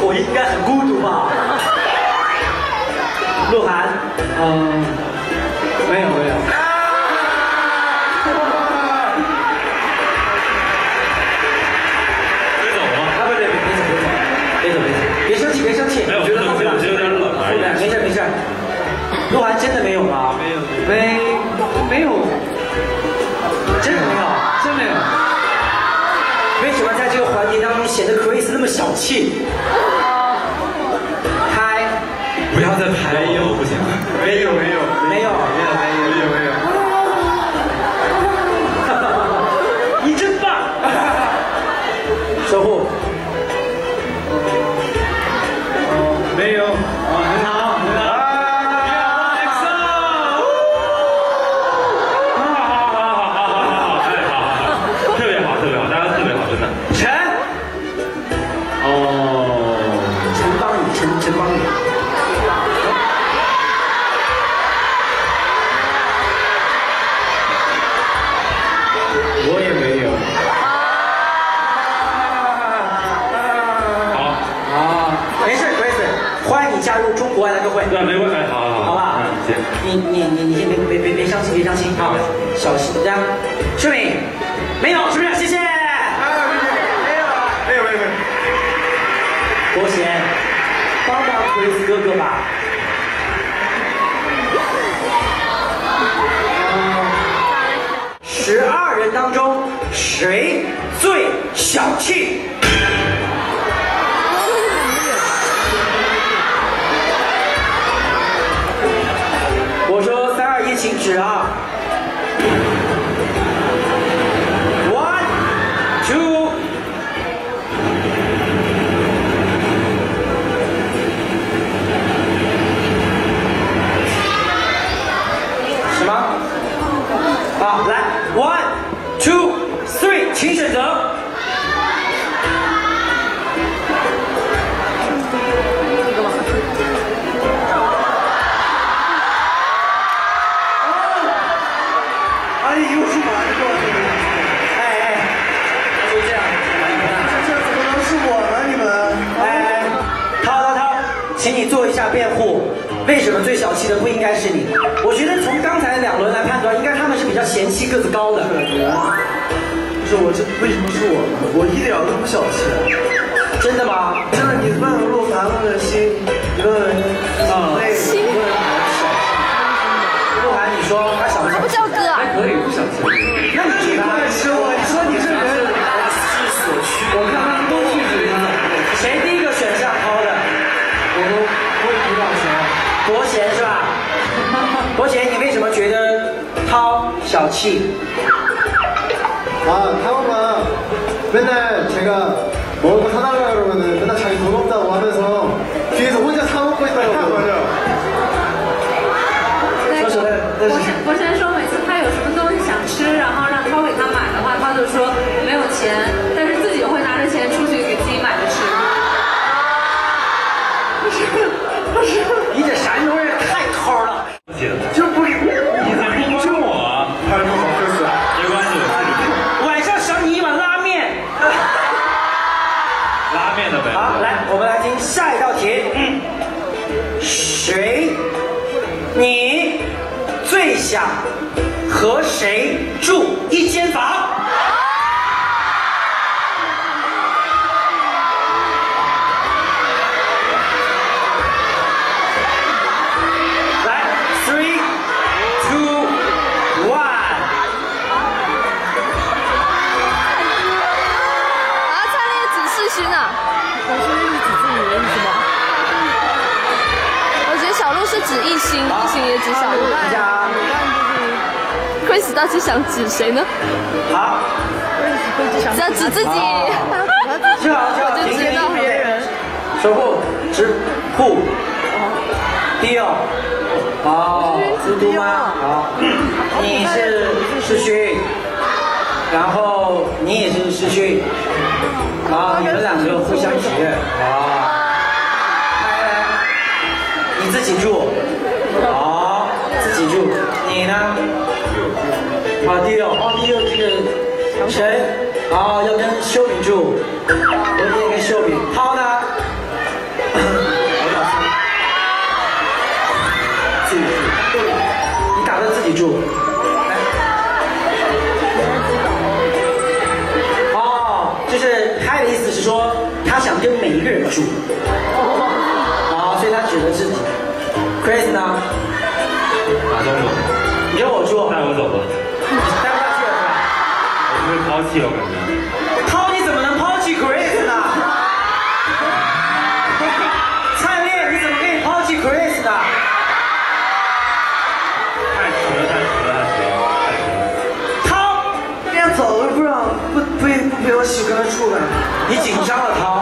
口音应该很孤独吧？鹿晗， 没有。别生气， 没有， 觉得我觉得有点冷而已。 没事。鹿晗真的没有吗？ 没有， 真的没有， 真没有。 为什么在这个环节当中显得 Chris 那么小气？拍， 不要再拍了，不行。 没有。 你真棒！守护。 没有，很好。 特别好，大家特别好，真的。 陈，陈邦宇。 我也没有。 没事，欢迎你加入中国爱乐会。 对，没关系，好吧？ 行。 你先别伤心，好，小心这样。秀敏，没有，是不是？谢谢。 没有。 国贤，帮Chris哥哥吧。12人当中，谁最小气？我说3、2、1，请指啊 ！1、2。什么？好，来 ，1、2、3，请选择。 又是玩过就这样， 这怎么能是我呢？你们？ 涛，请你做一下辩护，为什么最小气的不应该是你？我觉得从刚才2轮来判断，应该他们是比较嫌弃个子高的。 不是我这为什么是我呢？我一点都不小气。 真的吗？ 真的，你问鹿晗，问心，你问心， 鹿晗，你说他小不小气？ 不叫哥， 还可以不小气。 那你这个你说你这人是所趋。 我看他们都拒绝他。 谁第一个选项涛的？ 我比较贤。 国贤是吧？国贤，你为什么觉得涛小气？ 타오가 맨날 제가 먹을 거 사달라 그러면은 맨날 자기 돈 없다고 하면서 뒤에서 혼자 사 먹고 있다고. 맞아요. 博先说每次他有什么东西想吃，然后让涛给他买的话，他就说没有钱，但是自己会拿着钱出去给自己买着吃。 不是，你这山东人太抠了。 就不是你在逼着我，他说好意思，没关系。 晚上赏你一碗拉面。 拉面的呗。 好，来，我们来听下一道题。谁？你最想和谁住一间房？来，3、2、1。 灿烈指世勋啊！我说是指自己的意思吗？我觉得小鹿是指一心，一心也指小鹿。Chris 到底想指谁呢？ 好， 只要指自己。 我就知道别人。守护，直护，迪奥。哦，嘟嘟吗？好，你是世勋，然后你也是世勋。好，你们2个互相指认。好，来，你自己住。好，自己住。你呢？好，迪奥，迪奥这个陈，好，要跟秀敏住，我也跟秀敏。涛呢？ 跟每一个人住。好，所以他指的自己。Chris 呢？ 马上走。 你跟我住。 带我走吧。 带不下去了是吧？ 我会抛弃我感觉。 涛，你怎么能抛弃 Chris 呢？灿烈，你怎么可以抛弃 Chris 呢？ 太迟了，太迟了，太迟了，太迟了。 涛， 人家走了，不让不陪我媳妇跟他住呗。 你紧张了，涛。